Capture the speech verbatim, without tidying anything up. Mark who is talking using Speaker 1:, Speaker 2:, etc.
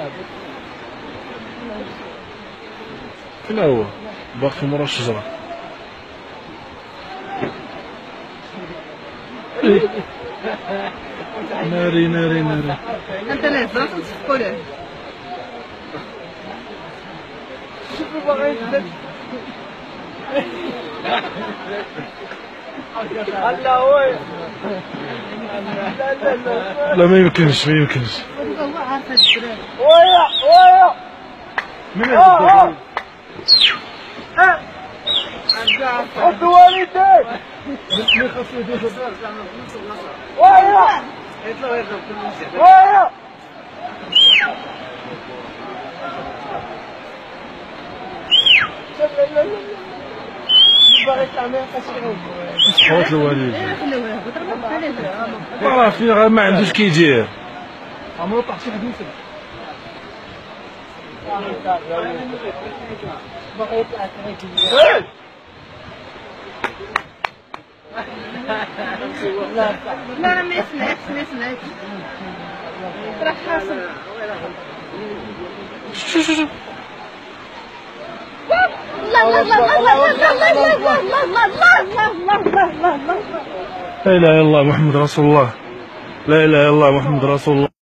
Speaker 1: فين هو؟ باقي مورا الشجرة. ناري ناري ناري.
Speaker 2: انت لازم تصفقوا له. شوفوا باغي يدك. لا هو لا لا لا
Speaker 1: لا ما يمكنش ما يمكنش.
Speaker 2: هو عارف هاد الدراري.
Speaker 3: ويا ويا
Speaker 1: من هذا؟
Speaker 3: حط والديك
Speaker 1: ما خاصو يدير
Speaker 3: ويا ويا
Speaker 1: صوت الوالد.
Speaker 2: خلوه يهبط راه عليه.
Speaker 1: راه فين ما عندوش كيدير.
Speaker 3: عمرو طاح شي حد يمسك باغي يطلع
Speaker 2: لا لا ما يسمعكش ما يسمعكش. راه حاصل.
Speaker 1: شو شو شو.
Speaker 2: لا لا لا لا لا لا لا لا لا لا لا لا لا لا
Speaker 1: لا اله الا الله محمد رسول الله. لا اله الا الله محمد رسول الله.